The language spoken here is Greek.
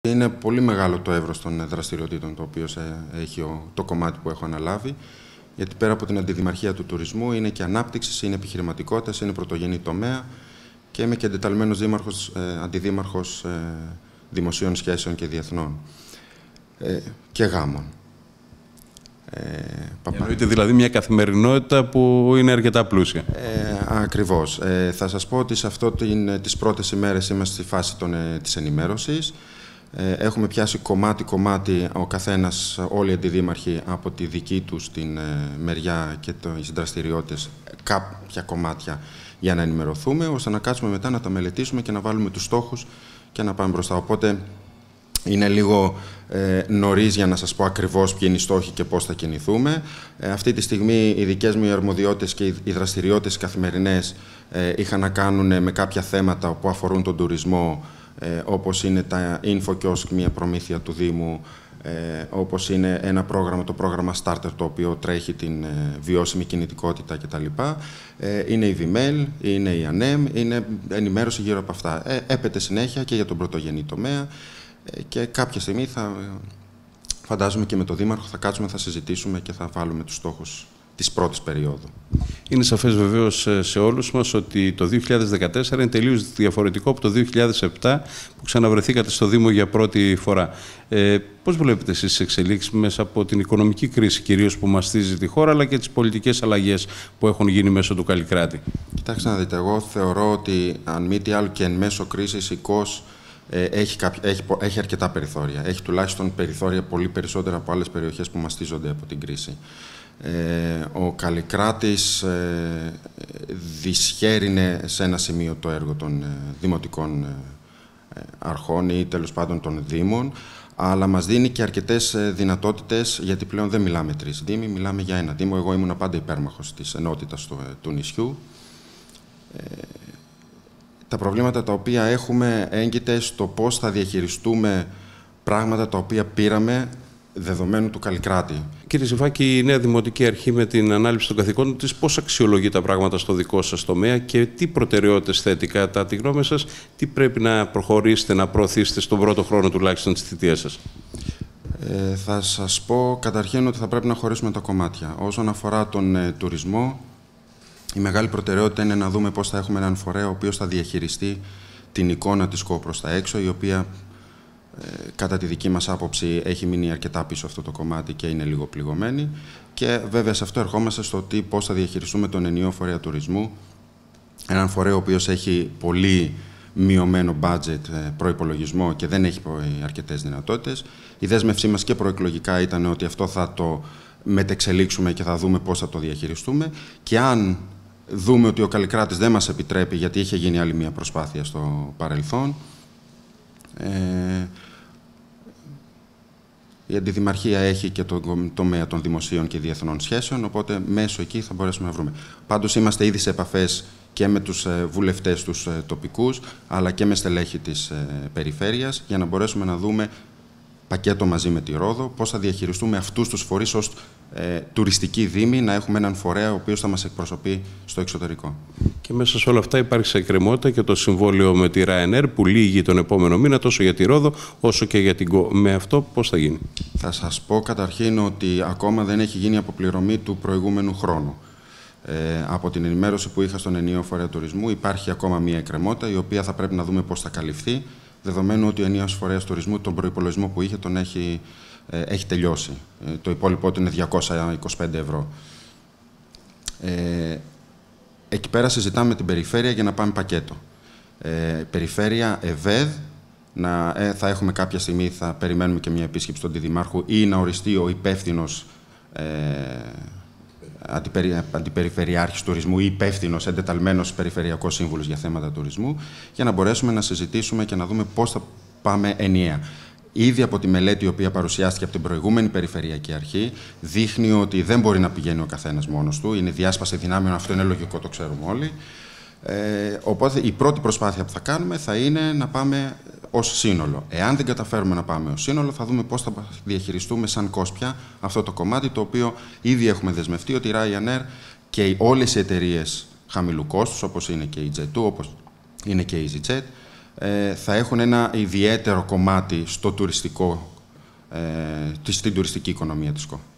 Είναι πολύ μεγάλο το εύρος των δραστηριοτήτων το οποίο έχει το κομμάτι που έχω αναλάβει, γιατί πέρα από την αντιδημαρχία του τουρισμού είναι και ανάπτυξη, είναι επιχειρηματικότητα, είναι πρωτογενή τομέα και είμαι και εντεταλμένος αντιδήμαρχος δημοσίων σχέσεων και διεθνών και γάμων. Εννοείται δηλαδή μια καθημερινότητα που είναι αρκετά πλούσια. Ακριβώς. Θα σας πω ότι σε τις πρώτες ημέρες είμαστε στη φάση της ενημέρωσης. Έχουμε πιάσει κομμάτι-κομμάτι ο καθένας, όλοι οι αντιδήμαρχοι από τη δική τους την μεριά και τις δραστηριότητες, κάποια κομμάτια για να ενημερωθούμε, ώστε να κάτσουμε μετά να τα μελετήσουμε και να βάλουμε τους στόχους και να πάμε μπροστά. Οπότε είναι λίγο νωρίς για να σας πω ακριβώς ποιοι είναι οι στόχοι και πώς θα κινηθούμε. Αυτή τη στιγμή οι δικές μου αρμοδιότητες και οι δραστηριότητες καθημερινές είχαν να κάνουν με κάποια θέματα που αφορούν τον τουρισμό, όπως είναι τα InfoKiosk, μια προμήθεια του Δήμου, όπως είναι ένα πρόγραμμα, το πρόγραμμα Starter, το οποίο τρέχει την βιώσιμη κινητικότητα κτλ. Είναι η VML, είναι η ANEM, είναι ενημέρωση γύρω από αυτά. Έπεται συνέχεια και για τον πρωτογενή τομέα και κάποια στιγμή φαντάζομαι και με τον Δήμαρχο θα κάτσουμε, θα συζητήσουμε και θα βάλουμε τους στόχους της πρώτης περίοδου. Είναι σαφές βεβαίως σε όλους μας ότι το 2014 είναι τελείως διαφορετικό από το 2007 που ξαναβρεθήκατε στο Δήμο για πρώτη φορά. Πώς βλέπετε εσείς τις εξελίξεις μέσα από την οικονομική κρίση κυρίως που μαστίζει τη χώρα, αλλά και τις πολιτικές αλλαγές που έχουν γίνει μέσω του Καλλικράτη? Κοιτάξτε να δείτε, εγώ θεωρώ ότι αν μη τι άλλο και εν μέσω κρίσης η ΚΟΣ έχει αρκετά περιθώρια. Έχει τουλάχιστον περιθώρια πολύ περισσότερα από άλλες περιοχές που μαστίζονται από την κρίση. Ο Καλλικράτης δυσχέρινε σε ένα σημείο το έργο των δημοτικών αρχών ή τέλος πάντων των δήμων, αλλά μας δίνει και αρκετές δυνατότητες, γιατί πλέον δεν μιλάμε τρεις δήμοι, μιλάμε για ένα δήμο. Εγώ ήμουν πάντα υπέρμαχος της ενότητας του νησιού. Τα προβλήματα τα οποία έχουμε έγκυται στο πώς θα διαχειριστούμε πράγματα τα οποία πήραμε δεδομένου του Καλλικράτη. Κύριε Ζηφάκη, η νέα Δημοτική Αρχή με την ανάληψη των καθηκόντων της πώς αξιολογεί τα πράγματα στο δικό σας τομέα και τι προτεραιότητες θέτει κατά τη γνώμη σας, τι πρέπει να προχωρήσετε, να προωθήσετε στον πρώτο χρόνο τουλάχιστον της θητείας σας? Θα σας πω καταρχήν ότι θα πρέπει να χωρίσουμε τα κομμάτια. Όσον αφορά τον τουρισμό, η μεγάλη προτεραιότητα είναι να δούμε πώς θα έχουμε έναν φορέα ο οποίος θα διαχειριστεί την εικόνα της ΚΟ προς τα έξω, η οποία κατά τη δική μας άποψη έχει μείνει αρκετά πίσω αυτό το κομμάτι και είναι λίγο πληγωμένη. Και βέβαια σε αυτό ερχόμαστε στο πώς θα διαχειριστούμε τον ενιαίο φορέα τουρισμού, έναν φορέα ο οποίος έχει πολύ μειωμένο budget, προϋπολογισμό και δεν έχει αρκετές δυνατότητες. Η δέσμευσή μας και προεκλογικά ήταν ότι αυτό θα το μετεξελίξουμε και θα δούμε πώς θα το διαχειριστούμε. Και αν δούμε ότι ο Καλλικράτης δεν μας επιτρέπει, γιατί είχε γίνει άλλη μια προσπάθεια στο παρελθόν, η Αντιδημαρχία έχει και το τομέα των δημοσίων και διεθνών σχέσεων, οπότε μέσω εκεί θα μπορέσουμε να βρούμε. Πάντως είμαστε ήδη σε επαφές και με τους βουλευτές τους τοπικούς, αλλά και με στελέχη της περιφέρειας, για να μπορέσουμε να δούμε πακέτο μαζί με τη Ρόδο, πώς θα διαχειριστούμε αυτούς τους φορείς ως τουριστικοί δήμοι, να έχουμε έναν φορέα ο οποίος θα μας εκπροσωπεί στο εξωτερικό. Και μέσα σε όλα αυτά υπάρχει σε εκκρεμότητα και το συμβόλαιο με τη Ryanair που λύγει τον επόμενο μήνα τόσο για τη Ρόδο όσο και για την ΚΟ. Με αυτό πώς θα γίνει? Θα σας πω καταρχήν ότι ακόμα δεν έχει γίνει αποπληρωμή του προηγούμενου χρόνου. Από την ενημέρωση που είχα στον ενιαίο φορέα τουρισμού υπάρχει ακόμα μία εκκρεμότητα η οποία θα πρέπει να δούμε πώς θα καλυφθεί, δεδομένου ότι ο ενιαίος φορέας τουρισμού τον προϋπολογισμό που είχε τον έχει τελειώσει. Το υπόλοιπο του είναι 225 ευρώ. Εκεί πέρα συζητάμε με την περιφέρεια για να πάμε πακέτο. Περιφέρεια, ΕΒΕΔ, θα έχουμε κάποια στιγμή, θα περιμένουμε και μια επίσκεψη του Αντιδημάρχου ή να οριστεί ο υπεύθυνος αντιπεριφερειάρχης τουρισμού ή υπεύθυνος εντεταλμένος περιφερειακός σύμβουλος για θέματα τουρισμού, για να μπορέσουμε να συζητήσουμε και να δούμε πώς θα πάμε ενιαία. Ήδη από τη μελέτη η οποία παρουσιάστηκε από την προηγούμενη Περιφερειακή Αρχή, δείχνει ότι δεν μπορεί να πηγαίνει ο καθένας μόνος του. Είναι διάσπαση δυνάμεων, αυτό είναι λογικό, το ξέρουμε όλοι. Οπότε η πρώτη προσπάθεια που θα κάνουμε θα είναι να πάμε ως σύνολο. Εάν δεν καταφέρουμε να πάμε ως σύνολο, θα δούμε πώς θα διαχειριστούμε σαν Κόσπια αυτό το κομμάτι, το οποίο ήδη έχουμε δεσμευτεί ότι η Ryanair και όλες οι εταιρείες χαμηλού κόστους, όπως είναι και η Jet2, όπως είναι και η EasyJet, θα έχουν ένα ιδιαίτερο κομμάτι στο τουριστικό, στην τουριστική οικονομία της ΚΟ.